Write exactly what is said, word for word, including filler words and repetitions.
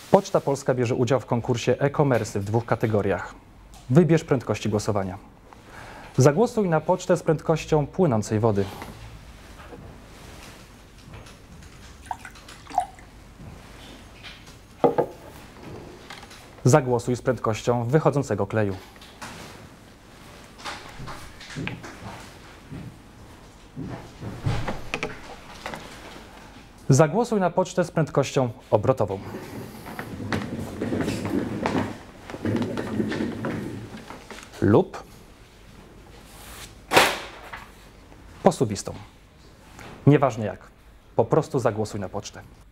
Poczta Polska bierze udział w konkursie e-commerce w dwóch kategoriach. Wybierz prędkości głosowania. Zagłosuj na pocztę z prędkością płynącej wody. Zagłosuj z prędkością wychodzącego kleju. Zagłosuj na pocztę z prędkością obrotową. Lub posuwistą. Nieważne jak, po prostu zagłosuj na pocztę.